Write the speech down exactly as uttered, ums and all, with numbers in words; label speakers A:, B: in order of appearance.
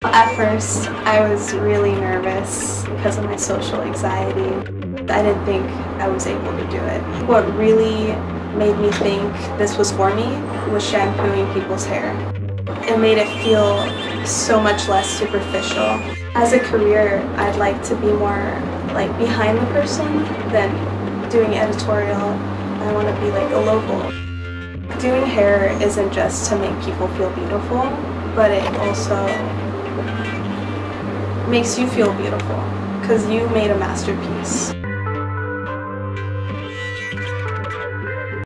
A: At first, I was really nervous because of my social anxiety. I didn't think I was able to do it. What really made me think this was for me was shampooing people's hair. It made it feel so much less superficial. As a career, I'd like to be more like behind the person than doing editorial. I want to be like a local. Doing hair isn't just to make people feel beautiful, but it also makes you feel beautiful because you made a masterpiece.